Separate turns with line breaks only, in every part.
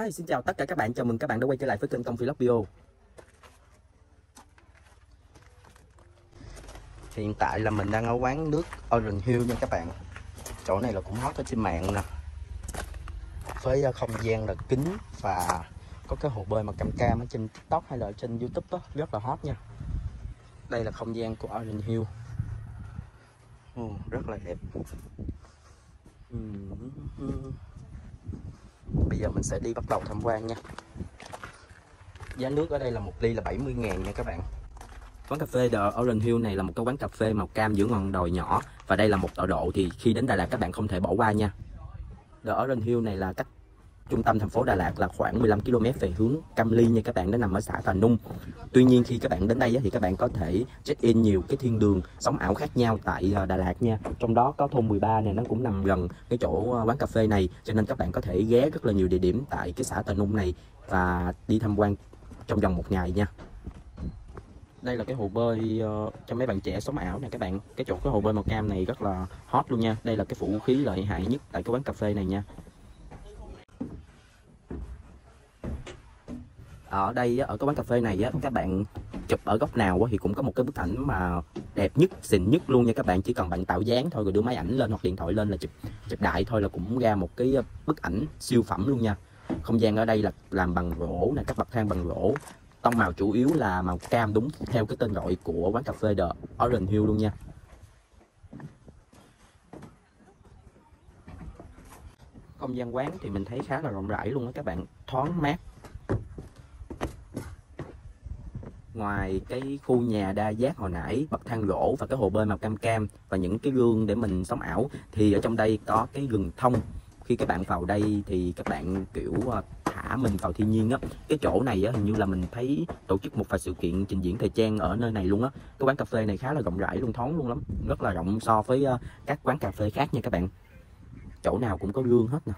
Hi, xin chào tất cả các bạn, chào mừng các bạn đã quay trở lại với kênh Công Vlog Bio. Hiện tại là mình đang ở quán nước Orange Hill nha các bạn. Chỗ này là cũng hot ở trên mạng nè, với không gian là kính và có cái hồ bơi mà cam cam ở trên TikTok hay là ở trên YouTube đó, rất là hot nha. Đây là không gian của Orange Hill, rất là đẹp. Bây giờ mình sẽ đi bắt đầu tham quan nha. Giá nước ở đây là 1 ly là 70.000 nha các bạn. Quán cà phê The Orange Hill này là một cái quán cà phê màu cam giữa ngọn đồi nhỏ, và đây là một tọa độ thì khi đến Đà Lạt các bạn không thể bỏ qua nha. The Orange Hill này là cách trung tâm thành phố Đà Lạt là khoảng 15 km về hướng Cam Ly nha các bạn, nó nằm ở xã Tà Nung. Tuy nhiên khi các bạn đến đây thì các bạn có thể check in nhiều cái thiên đường sống ảo khác nhau tại Đà Lạt nha. Trong đó có thôn 13 này, nó cũng nằm gần cái chỗ quán cà phê này, cho nên các bạn có thể ghé rất là nhiều địa điểm tại cái xã Tà Nung này và đi tham quan trong vòng 1 ngày nha. Đây là cái hồ bơi cho mấy bạn trẻ sống ảo này các bạn. Cái hồ bơi màu cam này rất là hot luôn nha. Đây là cái vũ khí lợi hại nhất tại cái quán cà phê này nha. Ở đây ở cái quán cà phê này các bạn chụp ở góc nào thì cũng có một cái bức ảnh mà đẹp nhất, xịn nhất luôn nha các bạn. Chỉ cần bạn tạo dáng thôi rồi đưa máy ảnh lên hoặc điện thoại lên là chụp đại thôi là cũng ra một cái bức ảnh siêu phẩm luôn nha. Không gian ở đây là làm bằng gỗ nè, các bậc thang bằng gỗ. Tông màu chủ yếu là màu cam, đúng theo cái tên gọi của quán cà phê The Orange Hill luôn nha. Không gian quán thì mình thấy khá là rộng rãi luôn đó các bạn, thoáng mát. Ngoài cái khu nhà đa giác hồi nãy, bậc thang gỗ và cái hồ bơi màu cam cam và những cái gương để mình sống ảo, thì ở trong đây có cái rừng thông. Khi các bạn vào đây thì các bạn kiểu thả mình vào thiên nhiên á. Cái chỗ này hình như là mình thấy tổ chức một vài sự kiện trình diễn thời trang ở nơi này luôn á. Cái quán cà phê này khá là rộng rãi luôn, thoáng luôn lắm, rất là rộng so với các quán cà phê khác nha các bạn. Chỗ nào cũng có gương hết nè.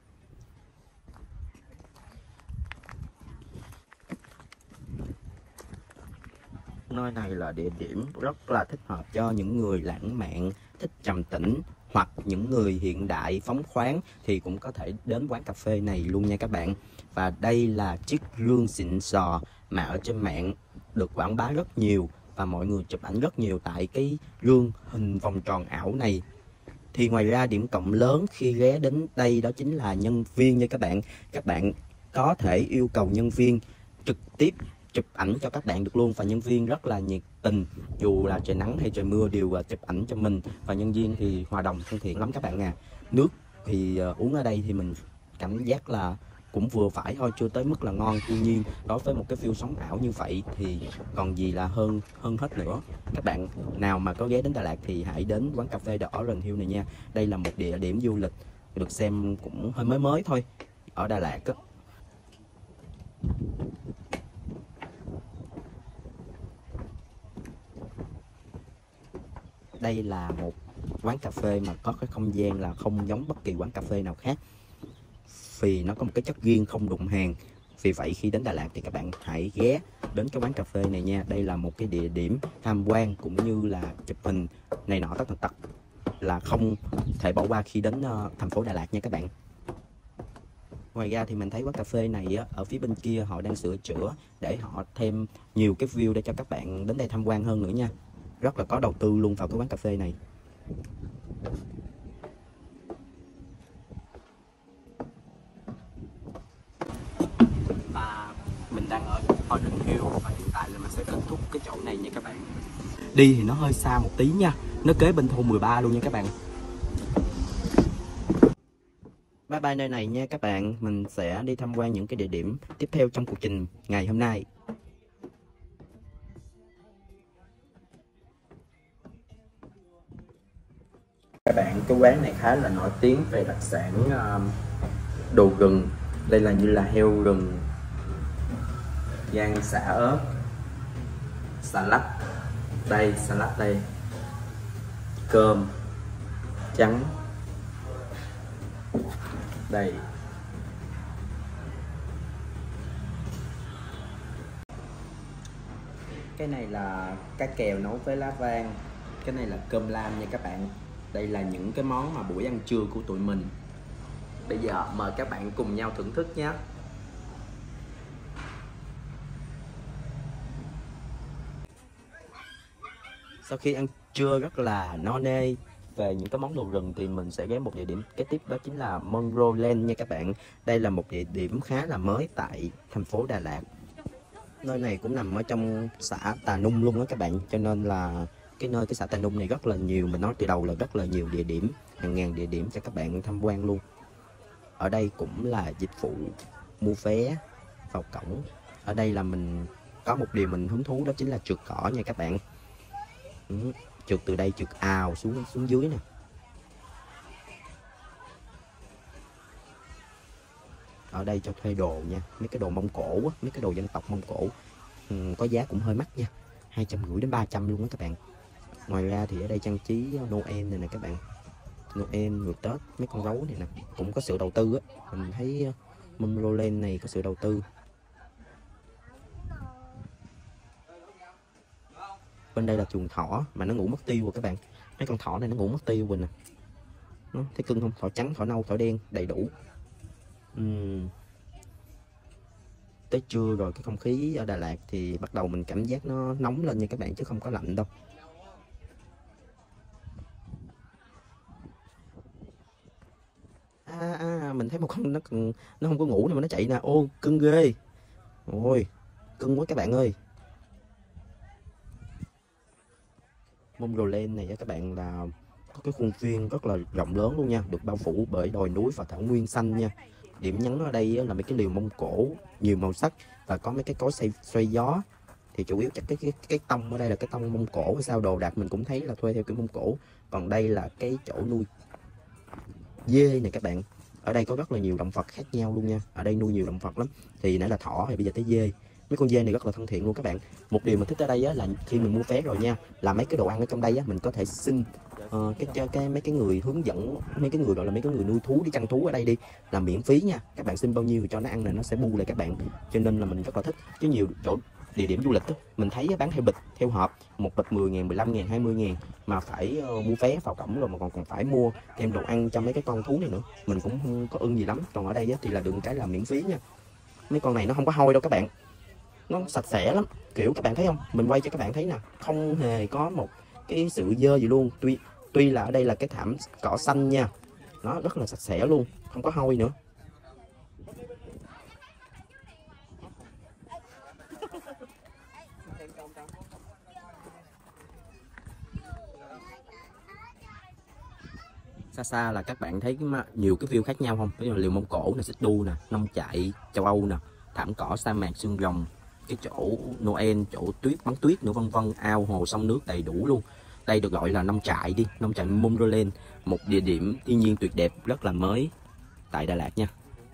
Nơi này là địa điểm rất là thích hợp cho những người lãng mạn, thích trầm tĩnh, hoặc những người hiện đại phóng khoáng thì cũng có thể đến quán cà phê này luôn nha các bạn. Và đây là chiếc gương xịn sò mà ở trên mạng được quảng bá rất nhiều và mọi người chụp ảnh rất nhiều tại cái gương hình vòng tròn ảo này. Thì ngoài ra điểm cộng lớn khi ghé đến đây đó chính là nhân viên nha các bạn. Các bạn có thể yêu cầu nhân viên trực tiếp chụp ảnh cho các bạn được luôn, và nhân viên rất là nhiệt tình, dù là trời nắng hay trời mưa đều chụp ảnh cho mình, và nhân viên thì hòa đồng thân thiện lắm các bạn à. Nước thì uống ở đây thì mình cảm giác là cũng vừa phải thôi, chưa tới mức là ngon. Tuy nhiên đối với một cái feel sống ảo như vậy thì còn gì là hơn hết nữa. Các bạn nào mà có ghé đến Đà Lạt thì hãy đến quán cà phê The Orange Hill này nha. Đây là một địa điểm du lịch được xem cũng hơi mới thôi ở Đà Lạt á. Đây là một quán cà phê mà có cái không gian là không giống bất kỳ quán cà phê nào khác, vì nó có một cái chất riêng không đụng hàng. Vì vậy khi đến Đà Lạt thì các bạn hãy ghé đến cái quán cà phê này nha. Đây là một cái địa điểm tham quan cũng như là chụp hình này nọ tất tật là không thể bỏ qua khi đến thành phố Đà Lạt nha các bạn. Ngoài ra thì mình thấy quán cà phê này ở phía bên kia họ đang sửa chữa để họ thêm nhiều cái view để cho các bạn đến đây tham quan hơn nữa nha. Rất là có đầu tư luôn vào cái quán cà phê này. Và mình đang ở Orange Hill và hiện tại là mình sẽ kết thúc cái chỗ này nha các bạn. Đi thì nó hơi xa một tí nha, nó kế bên thôn 13 luôn nha các bạn. Bye bye nơi này nha các bạn. Mình sẽ đi tham quan những cái địa điểm tiếp theo trong cuộc trình ngày hôm nay. Các bạn, cái quán này khá là nổi tiếng về đặc sản đồ rừng. Đây là như là heo rừng, rang xả ớt, salad đây, cơm trắng đây. Cái này là cá kèo nấu với lá vang. Cái này là cơm lam nha các bạn. Đây là những cái món mà buổi ăn trưa của tụi mình. Bây giờ mời các bạn cùng nhau thưởng thức nhé. Sau khi ăn trưa rất là no nê về những cái món đồ rừng thì mình sẽ ghé một địa điểm kế tiếp, đó chính là Monroland nha các bạn. Đây là một địa điểm khá là mới tại thành phố Đà Lạt. Nơi này cũng nằm ở trong xã Tà Nung luôn đó các bạn, cho nên là cái xã Tà Nung này rất là nhiều, mình nói từ đầu là rất là nhiều địa điểm, hàng ngàn địa điểm cho các bạn tham quan luôn. Ở đây cũng là dịch vụ mua vé vào cổng. Ở đây là mình có một điều mình hứng thú, đó chính là trượt cỏ nha các bạn. Trượt từ đây trượt ào xuống dưới nè. Ở đây cho thuê đồ nha, mấy cái đồ Mông Cổ á, mấy cái đồ dân tộc Mông Cổ. Có giá cũng hơi mắc nha, 250 đến 300 luôn á các bạn. Ngoài ra thì ở đây trang trí Noel này nè các bạn, Noel người Tết, mấy con gấu này nè, cũng có sự đầu tư á. Mình thấy Monroland này có sự đầu tư. Bên đây là chuồng thỏ mà nó ngủ mất tiêu rồi các bạn. Mấy con thỏ này nó ngủ mất tiêu rồi nè. Nó thấy cưng không? Thỏ trắng, thỏ nâu, thỏ đen đầy đủ. Tới trưa rồi cái không khí ở Đà Lạt thì bắt đầu mình cảm giác nó nóng lên nha các bạn, chứ không có lạnh đâu. Mình thấy một con nó không có ngủ nữa mà nó chạy nè. Ô cưng ghê. Ôi cưng quá các bạn ơi. Monroland này các bạn là có cái khuôn viên rất là rộng lớn luôn nha, được bao phủ bởi đồi núi và thảo nguyên xanh nha. Điểm nhấn ở đây là mấy cái liều Mông Cổ nhiều màu sắc và có mấy cái cối xoay gió. Thì chủ yếu chắc cái tông ở đây là cái tông Mông Cổ hay sao, đồ đạc mình cũng thấy là thuê theo kiểu Mông Cổ. Còn đây là cái chỗ nuôi dê này các bạn. Ở đây có rất là nhiều động vật khác nhau luôn nha. Ở đây nuôi nhiều động vật lắm. Thì nãy là thỏ thì bây giờ tới dê. Mấy con dê này rất là thân thiện luôn các bạn. Một điều mình thích ở đây á, là khi mình mua vé rồi nha, là mấy cái đồ ăn ở trong đây á, mình có thể xin mấy cái người hướng dẫn, mấy cái người gọi là mấy cái người nuôi thú đi chăn thú ở đây đi, là miễn phí nha. Các bạn xin bao nhiêu thì cho nó ăn này nó sẽ bù lại các bạn. Cho nên là mình rất là thích. Chứ nhiều chỗ địa điểm du lịch đó, mình thấy bán theo bịch, theo hộp, một bịch 10.000, 15.000, 20.000 mà phải mua vé vào cổng rồi mà còn phải mua thêm đồ ăn cho mấy cái con thú này nữa. Mình cũng không có ưng gì lắm. Còn ở đây thì là được cái là miễn phí nha. Mấy con này nó không có hôi đâu các bạn, nó sạch sẽ lắm, kiểu các bạn thấy không, mình quay cho các bạn thấy nè, không hề có một cái sự dơ gì luôn. Tuy là ở đây là cái thảm cỏ xanh nha, nó rất là sạch sẽ luôn, không có hôi nữa. Xa xa là các bạn thấy nhiều cái view khác nhau không? Ví dụ liều Mông Cổ nè, Xích Đu nè, nông trại châu Âu nè, thảm cỏ sa mạc xương rồng, cái chỗ Noel, chỗ bắn tuyết nữa, vân vân, ao hồ sông nước đầy đủ luôn. Đây được gọi là nông trại đi, nông trại Monroland, một địa điểm thiên nhiên tuyệt đẹp rất là mới tại Đà Lạt nha.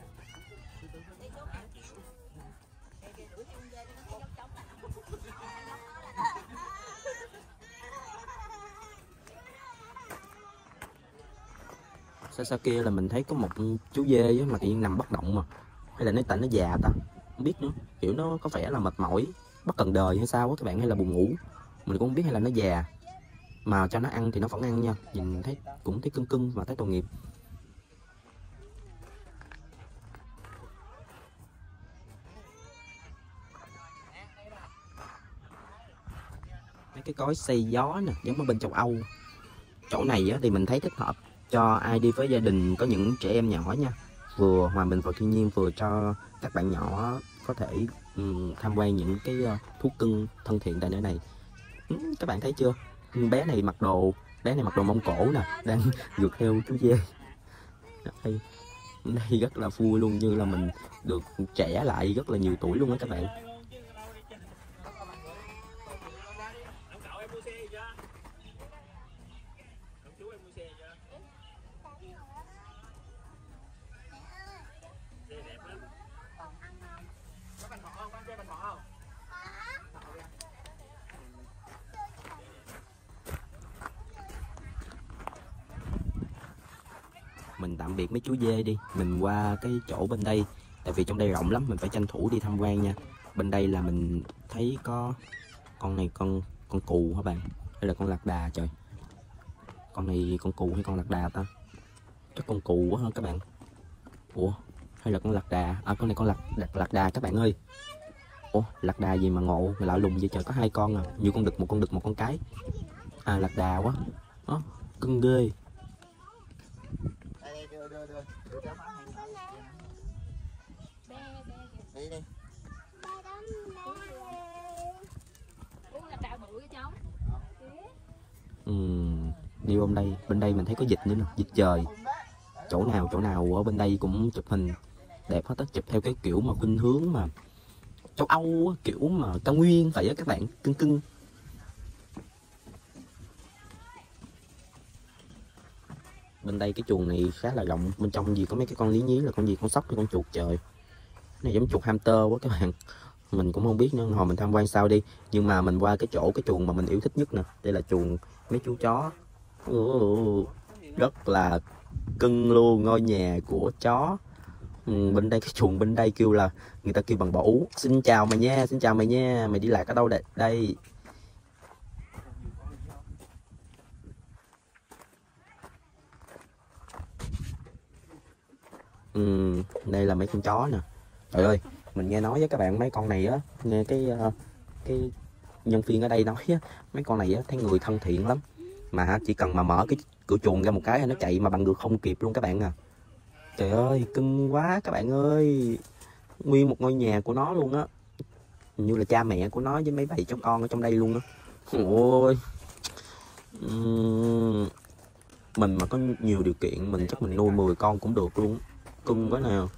Xa kia là mình thấy có một chú dê mà tự nhiên nằm bất động, mà hay là tại nó già ta, không biết nữa, kiểu nó có vẻ là mệt mỏi, bất cần đời hay sao á các bạn, hay là buồn ngủ, mình cũng không biết, hay là nó già. Mà cho nó ăn thì nó vẫn ăn nha, nhìn thấy cũng thấy cưng cưng và thấy tội nghiệp. Mấy cái cối xay gió nè, giống ở bên châu Âu. Chỗ này á, thì mình thấy thích hợp cho ai đi với gia đình có những trẻ em nhỏ nha, vừa hòa mình vào thiên nhiên, vừa cho các bạn nhỏ có thể tham quan những cái thú cưng thân thiện tại nơi này. Các bạn thấy chưa, bé này mặc đồ Mông Cổ nè, đang vượt theo chú dê. Đây rất là vui luôn, như là mình được trẻ lại rất là nhiều tuổi luôn á các bạn. Mình tạm biệt mấy chú dê đi, mình qua cái chỗ bên đây, tại vì trong đây rộng lắm, mình phải tranh thủ đi tham quan nha. Bên đây là mình thấy có con này, con cù hả bạn, hay là con lạc đà trời, con này con cù hay con lạc đà ta, chắc con cù quá hơn các bạn. Ủa hay là con lạc đà, con này con lạc đà các bạn ơi. Ủa lạc đà gì mà ngộ lạ lùng vậy trời, có hai con à, như con đực, một con cái. À, lạc đà quá. Đó, cưng ghê. Đi bên đây mình thấy có vịt nữa nè, vịt trời. Chỗ nào ở bên đây cũng chụp hình đẹp hết á, chụp theo cái kiểu mà khuynh hướng mà châu Âu á, kiểu mà cao nguyên vậy á các bạn, cưng cưng. Bên đây cái chuồng này khá là rộng, bên trong gì có mấy cái con lý nhí là con gì, con sóc hay con chuột trời. Cái này giống chuột hamster quá các bạn. Mình cũng không biết nữa, hồi mình tham quan sau đi. Nhưng mà mình qua cái chuồng mà mình yêu thích nhất nè. Đây là chuồng mấy chú chó. Rất là cưng luôn, ngôi nhà của chó. Bên đây cái chuồng bên đây kêu là, người ta kêu bằng bò ú. Xin chào mày nha, xin chào mày nha. Mày đi lạc ở đâu đây? Đây là mấy con chó nè. Trời ơi, mình nghe nói với các bạn mấy con này á, nghe cái nhân viên ở đây nói á, mấy con này á thấy người thân thiện lắm. Mà chỉ cần mà mở cái cửa chuồng ra một cái nó chạy mà bằng được không kịp luôn các bạn à. Trời ơi, cưng quá các bạn ơi. Nguyên một ngôi nhà của nó luôn á. Như là cha mẹ của nó với mấy bầy chó con ở trong đây luôn á. Ôi. Mình mà có nhiều điều kiện mình chắc mình nuôi 10 con cũng được luôn. Cưng quá nào.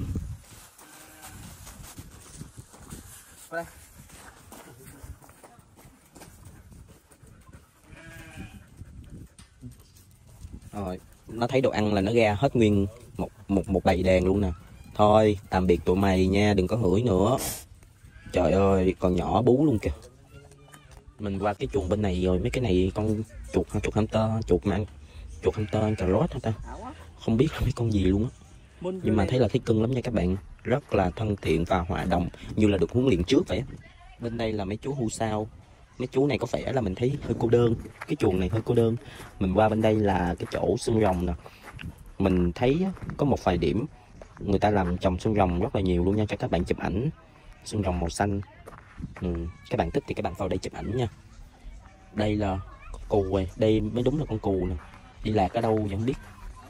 Rồi, nó thấy đồ ăn là nó ra hết nguyên một bầy đàn luôn nè. Thôi, tạm biệt tụi mày nha, đừng có hửi nữa. Trời ơi, còn nhỏ bú luôn kìa. Mình qua cái chuồng bên này rồi, mấy cái này con chuột hamster, chuột hamster ăn cà rốt hả ta? Không biết là mấy con gì luôn á. Nhưng mà thấy là thấy cưng lắm nha các bạn. Rất là thân thiện và hòa đồng, như là được huấn luyện trước vậy. Bên đây là mấy chú hu sao. Mấy chú này có vẻ là mình thấy hơi cô đơn. Cái chuồng này hơi cô đơn. Mình qua bên đây là cái chỗ xương rồng nè. Mình thấy có một vài điểm người ta làm trồng xương rồng rất là nhiều luôn nha, cho các bạn chụp ảnh. Xương rồng màu xanh. Các bạn thích thì các bạn vào đây chụp ảnh nha. Đây là con cù này, đây mới đúng là con cù nè. Đi lạc ở đâu vẫn biết.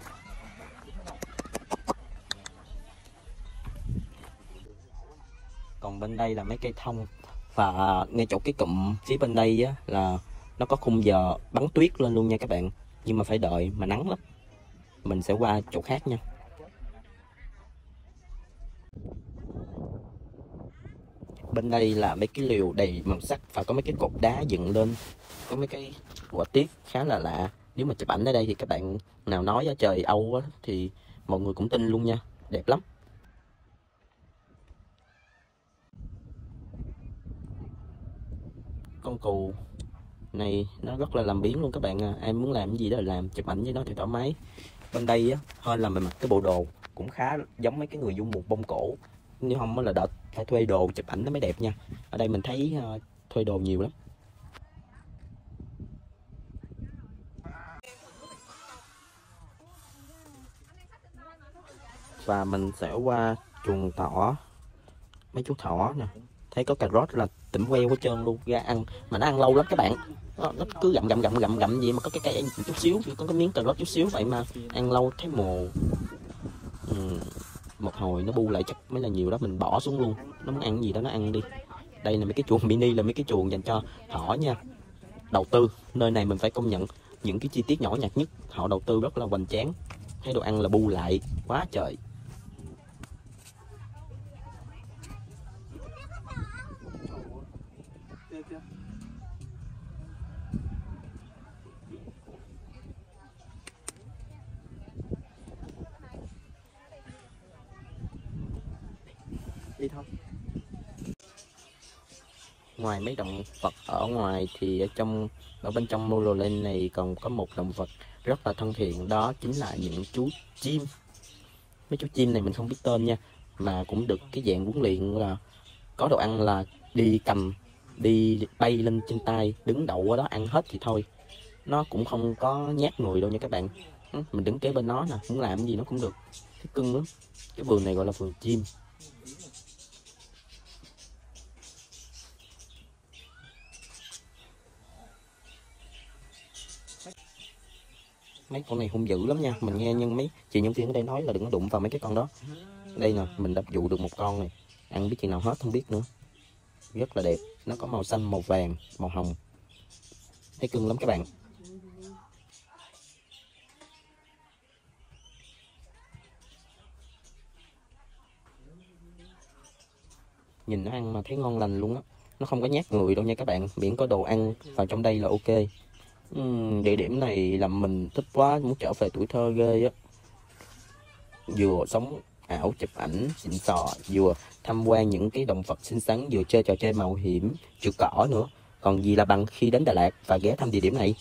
Còn bên đây là mấy cây thông. Và ngay chỗ cái cụm phía bên đây á, là nó có khung giờ bắn tuyết lên luôn nha các bạn. Nhưng mà phải đợi mà nắng lắm. Mình sẽ qua chỗ khác nha. Bên đây là mấy cái liều đầy màu sắc và có mấy cái cột đá dựng lên. Có mấy cái họa tiết khá là lạ. Nếu mà chụp ảnh ở đây thì các bạn nào nói ở trời Âu á, thì mọi người cũng tin luôn nha. Đẹp lắm. Con cù này nó rất là làm biếng luôn các bạn à. Ai muốn làm cái gì đó là làm, chụp ảnh với nó thì thoải mái. Bên đây á, hơn là mình mặc cái bộ đồ cũng khá giống mấy cái người du mục Mông Cổ. Nếu không là đợt phải thuê đồ chụp ảnh nó mới đẹp nha. Ở đây mình thấy thuê đồ nhiều lắm. Và mình sẽ qua chuồng thỏ. Mấy chú thỏ nè. Thấy có cà rốt là tỉnh queo hết trơn luôn, ra ăn. Mà nó ăn lâu lắm các bạn. Nó cứ gặm gì mà có cái cây chút xíu, có cái miếng cà rốt chút xíu vậy mà ăn lâu thấy mồ. Một hồi nó bu lại chắc mới là nhiều đó, mình bỏ xuống luôn. Nó muốn ăn gì đó nó ăn đi. Đây là mấy cái chuồng mini, là mấy cái chuồng dành cho thỏ nha. Đầu tư, nơi này mình phải công nhận những cái chi tiết nhỏ nhặt nhất họ đầu tư rất là hoành tráng. Thấy đồ ăn là bu lại quá trời. Đi thôi. Ngoài mấy động vật ở ngoài thì ở bên trong Moroland này còn có một động vật rất là thân thiện, đó chính là những chú chim. Mấy chú chim này mình không biết tên nha, mà cũng được cái dạng huấn luyện là có đồ ăn là đi bay lên trên tay, đứng đậu ở đó ăn hết thì thôi. Nó cũng không có nhát người đâu nha các bạn. Mình đứng kế bên nó nè, muốn làm gì nó cũng được. Thấy cưng lắm. Cái vườn này gọi là vườn chim. Mấy con này hung dữ lắm nha. Mình nghe nhưng mấy chị nhân viên ở đây nói là đừng có đụng vào mấy cái con đó. Đây nè, mình đã dụ được một con này. Ăn biết chừng nào hết không biết nữa. Rất là đẹp. Nó có màu xanh, màu vàng, màu hồng. Thấy cưng lắm các bạn. Nhìn nó ăn mà thấy ngon lành luôn á. Nó không có nhát người đâu nha các bạn. Miễn có đồ ăn vào trong đây là ok. Địa điểm này làm mình thích quá. Muốn trở về tuổi thơ ghê á. Vừa sống ảo chụp ảnh xịn sò, vừa tham quan những cái động vật xinh xắn, vừa chơi trò chơi mạo hiểm trượt cỏ nữa. Còn gì là bằng khi đến Đà Lạt và ghé thăm địa điểm này.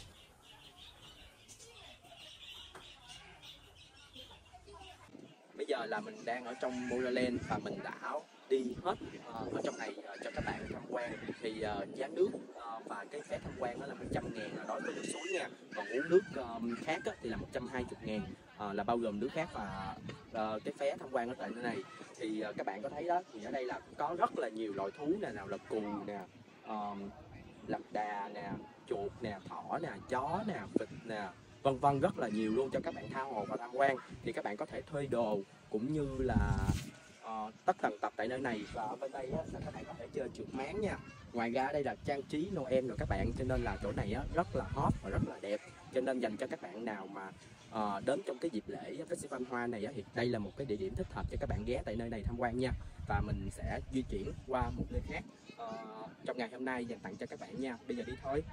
Bây giờ là mình đang ở trong Moraland và mình đã đi hết ở trong này cho các bạn tham quan. Thì giá nước và cái vé tham quan đó là 100.000 là đối với nước suối nha. Còn uống nước khác thì là 120.000 là bao gồm nước khác và cái vé tham quan ở tại nơi này. Thì các bạn có thấy đó, thì ở đây là có rất là nhiều loại thú nè, nào là cừu nè, lạc đà nè, chuột nè, thỏ nè, chó nè, vịt nè, vân vân, rất là nhiều luôn cho các bạn tha hồ và tham quan. Thì các bạn có thể thuê đồ cũng như là tất tần tật tại nơi này. Và ở bên đây á, là các bạn có thể chơi trượt máng nha. Ngoài ra đây là trang trí Noel rồi các bạn, cho nên là chỗ này á, rất là hot và rất là đẹp. Cho nên dành cho các bạn nào mà đến trong cái dịp lễ Festival Hoa này á, thì đây là một cái địa điểm thích hợp cho các bạn ghé tại nơi này tham quan nha. Và mình sẽ di chuyển qua một nơi khác trong ngày hôm nay dành tặng cho các bạn nha. Bây giờ đi thôi.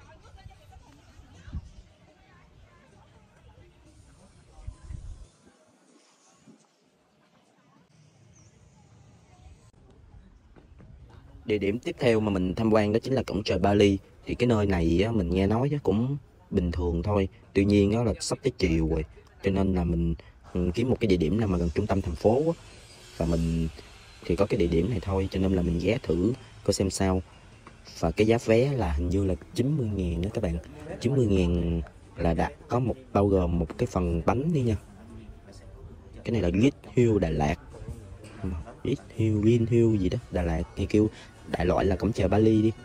Địa điểm tiếp theo mà mình tham quan đó chính là cổng trời Bali. Thì cái nơi này á, mình nghe nói cũng bình thường thôi. Tuy nhiên đó là sắp tới chiều rồi, cho nên là mình kiếm một cái địa điểm nào mà gần trung tâm thành phố á. Và mình thì có cái địa điểm này thôi, cho nên là mình ghé thử coi xem sao. Và cái giá vé là hình như là 90.000 đó các bạn. 90.000 là đã có bao gồm một cái phần bánh đi nha. Cái này là Green Hill Đà Lạt, Green Hill gì đó Đà Lạt, thì kêu đại loại là cổng trời Bali đi.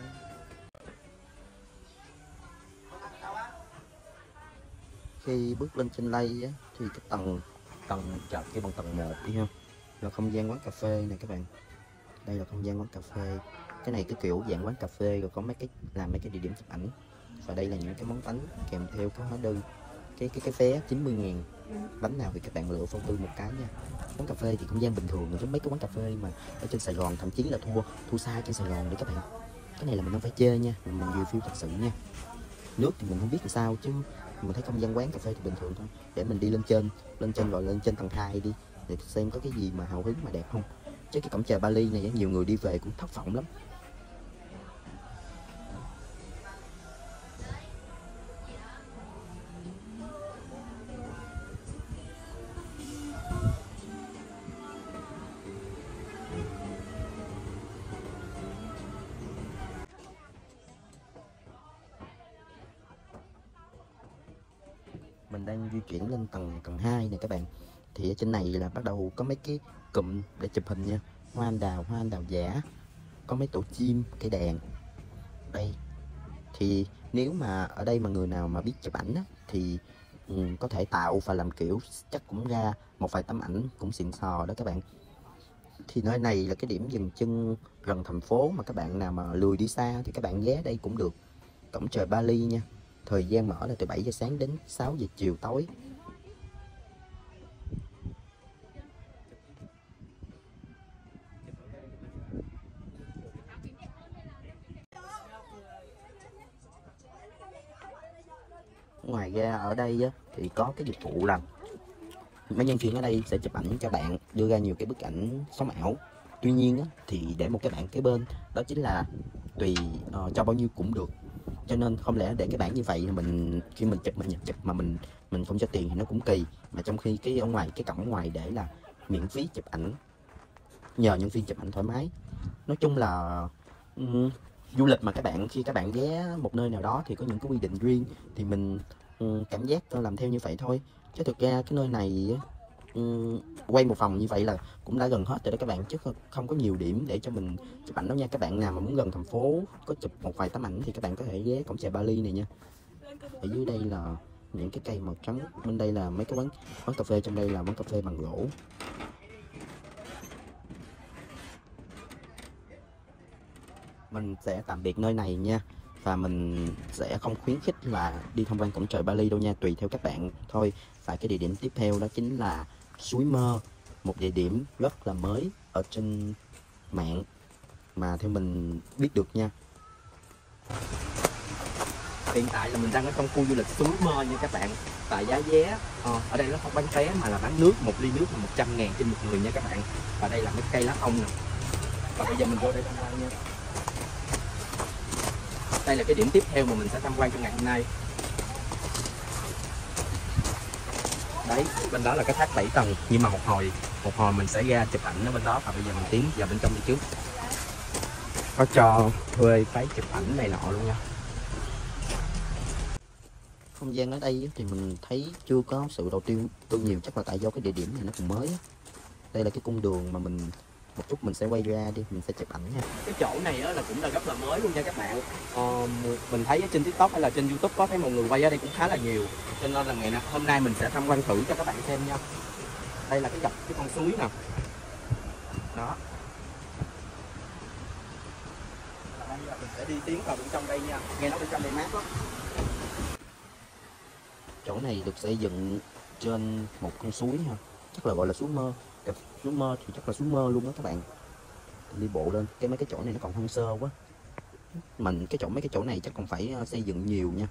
Khi bước lên trên lây á, thì cái tầng chợt kia bằng tầng 1 đi ha, là không gian quán cà phê này các bạn. Đây là không gian quán cà phê. Cái này cái kiểu dạng quán cà phê rồi có mấy cái làm mấy cái địa điểm chụp ảnh. Và đây là những cái món bánh kèm theo có hóa đơn. Cái vé 90.000. Bánh nào thì các bạn lựa phong tư một cái nha. Quán cà phê thì không gian bình thường, giống mấy cái quán cà phê mà ở trên Sài Gòn, thậm chí là thua xa trên Sài Gòn đấy các bạn. Cái này là mình không phải chê nha, mình review thật sự nha. Nước thì mình không biết làm sao, chứ mình thấy không gian quán cà phê thì bình thường thôi. Để mình đi lên trên rồi lên trên tầng 2 đi, để xem có cái gì mà hào hứng mà đẹp không. Chứ cái cổng trời Bali này nhiều người đi về cũng thất vọng lắm. Mình đang di chuyển lên tầng 2 này các bạn. Thì ở trên này là bắt đầu có mấy cái cụm để chụp hình nha. Hoa anh đào giả, có mấy tổ chim, cây đàn. Đây thì nếu mà ở đây mà người nào mà biết chụp ảnh á, thì có thể tạo và làm kiểu chắc cũng ra một vài tấm ảnh cũng xịn sò đó các bạn. Thì nơi này là cái điểm dừng chân gần thành phố, mà các bạn nào mà lười đi xa thì các bạn ghé đây cũng được. Cổng trời Bali nha. Thời gian mở là từ 7 giờ sáng đến 6 giờ chiều tối. Ngoài ra ở đây á, thì có cái dịch vụ là mấy nhân viên ở đây sẽ chụp ảnh cho bạn, đưa ra nhiều cái bức ảnh sống ảo. Tuy nhiên á, thì để một cái bảng kế bên, đó chính là tùy cho bao nhiêu cũng được. Cho nên không lẽ để cái bảng như vậy mình khi mình chụp mà mình không cho tiền thì nó cũng kỳ. Mà trong khi cái ở ngoài cái cổng ngoài để là miễn phí chụp ảnh, nhờ nhân viên chụp ảnh thoải mái. Nói chung là du lịch mà các bạn, khi các bạn ghé một nơi nào đó thì có những cái quy định riêng, thì mình cảm giác làm theo như vậy thôi. Chứ thực ra cái nơi này quay một vòng như vậy là cũng đã gần hết rồi đó các bạn, chứ không có nhiều điểm để cho mình chụp ảnh đâu nha. Các bạn nào mà muốn gần thành phố có chụp một vài tấm ảnh thì các bạn có thể ghé cổng trời Bali này nha. Ở dưới đây là những cái cây màu trắng. Bên đây là mấy cái quán cà phê, trong đây là quán cà phê bằng gỗ. Mình sẽ tạm biệt nơi này nha, và mình sẽ không khuyến khích là đi tham quan cổng trời Bali đâu nha, tùy theo các bạn thôi. Và cái địa điểm tiếp theo đó chính là suối Mơ, một địa điểm rất là mới ở trên mạng mà theo mình biết được nha. Hiện tại là mình đang ở trong khu du lịch suối Mơ nha các bạn. Và giá vé ở đây nó không bán vé mà là bán nước, một ly nước là 100.000 trên một người nha các bạn. Và đây là mấy cây lá thông nè. Và bây giờ mình vô đây tham quan nha. Đây là cái điểm tiếp theo mà mình sẽ tham quan trong ngày hôm nay. Đấy, bên đó là cái tháp 7 tầng, nhưng mà một hồi mình sẽ ra chụp ảnh ở bên đó. Và bây giờ mình tiến vào bên trong đi trước. Có cho thuê váy chụp ảnh này nọ luôn nha. Không gian ở đây thì mình thấy chưa có sự đầu tư nhiều, chắc là tại do cái địa điểm này nó còn mới. Đây là cái cung đường mà mình một chút mình sẽ quay ra đi, mình sẽ chụp ảnh nha. Cái chỗ này là cũng là rất là mới luôn nha các bạn. Mình thấy trên TikTok hay là trên YouTube có thấy mọi người quay ở đây cũng khá là nhiều, cho nên là hôm nay mình sẽ tham quan thử cho các bạn xem nha. Đây là cái con suối nè. Đó. Bây giờ mình sẽ đi tiến vào bên trong đây nha. Nghe nói bên trong đây mát lắm. Chỗ này được xây dựng trên một con suối ha, chắc là gọi là suối Mơ. Suối Mơ thì chắc là suối Mơ luôn đó các bạn. Đi bộ lên mấy cái chỗ này nó còn hoang sơ quá. Mấy cái chỗ này chắc còn phải xây dựng nhiều nha.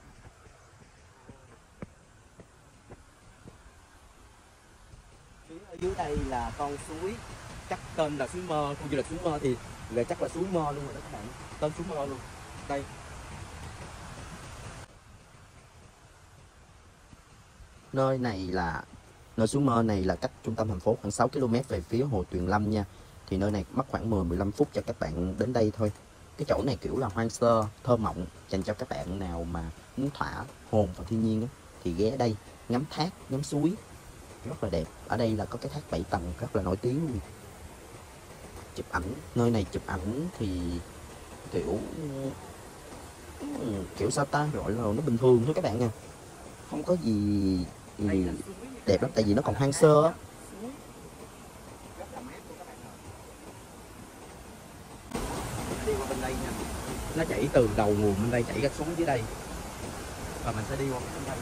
Phía ở dưới đây là con suối, chắc tên là suối Mơ, khu du lịch suối Mơ thì là chắc là suối Mơ luôn rồi đó các bạn. Tên suối Mơ luôn. Đây. Nơi suối Mơ này là cách trung tâm thành phố khoảng 6 km về phía hồ Tuyền Lâm nha. Thì nơi này mất khoảng 10-15 phút cho các bạn đến đây thôi. Cái chỗ này kiểu là hoang sơ, thơ mộng, dành cho các bạn nào mà muốn thỏa hồn vào thiên nhiên đó, thì ghé đây ngắm thác, ngắm suối rất là đẹp. Ở đây là có cái thác 7 tầng rất là nổi tiếng luôn. Chụp ảnh, nơi này chụp ảnh thì kiểu sao ta, gọi là nó bình thường thôi các bạn nha, không có gì đẹp lắm, tại vì nó còn hoang sơ á. Đi qua bên đây nha, nó chảy từ đầu nguồn bên đây chảy ra xuống dưới đây, và mình sẽ đi qua bên đây.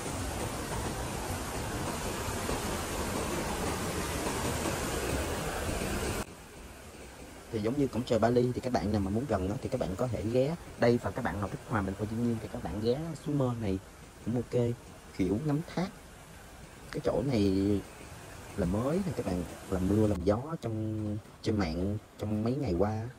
Thì giống như cổng trời Bali thì các bạn nào mà muốn gần đó, thì các bạn có thể ghé đây, và các bạn nào thích hòa mình vào thiên nhiên thì các bạn ghé suối Mơ này cũng ok, kiểu ngắm thác. Cái chỗ này là mới thì các bạn, làm mưa làm gió trên mạng trong mấy ngày qua.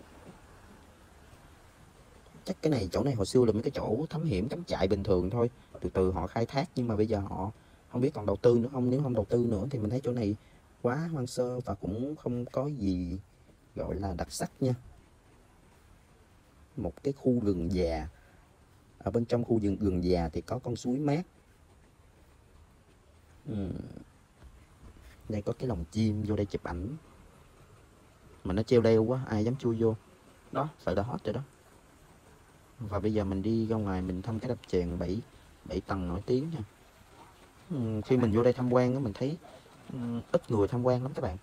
Chắc chỗ này hồi xưa là mấy cái chỗ thám hiểm cắm trại bình thường thôi, từ từ họ khai thác, nhưng mà bây giờ họ không biết còn đầu tư nữa không. Nếu không đầu tư nữa thì mình thấy chỗ này quá hoang sơ và cũng không có gì gọi là đặc sắc nha. Một cái khu rừng già, ở bên trong khu rừng già thì có con suối mát. Đây có cái lồng chim, vô đây chụp ảnh mà nó treo leo quá, ai dám chui vô đó, phải đã hết rồi đó. Và bây giờ mình đi ra ngoài mình thăm cái đập chèn 7 tầng nổi tiếng nha. Khi mình vô đây tham quan đó, mình thấy ít người tham quan lắm các bạn.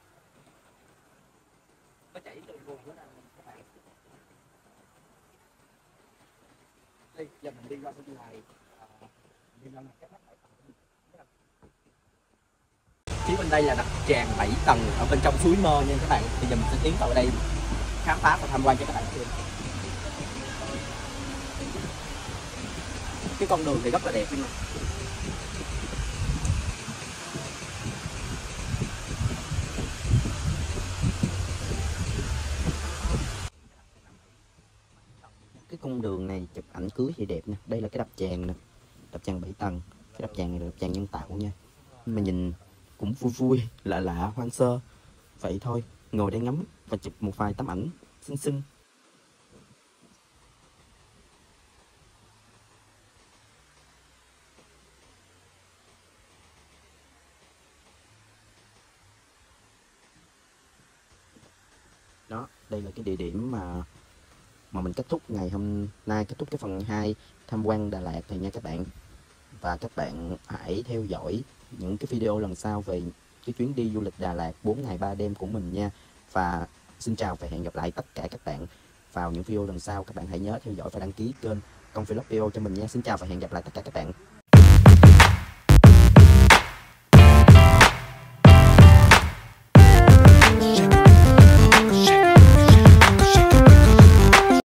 Đây, giờ mình đi qua bên ngoài, phía bên đây là đập tràn 7 tầng ở bên trong suối Mơ nha các bạn. Bây giờ mình sẽ tiến vào đây khám phá và tham quan cho các bạn xem. Cái con đường thì rất là đẹp luôn. Cái con đường này chụp ảnh cưới thì đẹp nè. Đây là cái đập tràn nè, đập tràn 7 tầng. Cái đập tràn này là đập tràn nhân tạo nha, nhưng mà nhìn cũng vui vui, lạ lạ, hoang sơ vậy thôi. Ngồi đây ngắm và chụp một vài tấm ảnh xinh xinh. Đó, đây là cái địa điểm mà mình kết thúc ngày hôm nay, kết thúc cái phần 2 tham quan Đà Lạt này nha các bạn. Và các bạn hãy theo dõi những cái video lần sau về cái chuyến đi du lịch Đà Lạt 4 ngày 3 đêm của mình nha. Và xin chào và hẹn gặp lại tất cả các bạn vào những video lần sau. Các bạn hãy nhớ theo dõi và đăng ký kênh Công Vlog Video cho mình nha. Xin chào và hẹn gặp lại tất cả các bạn.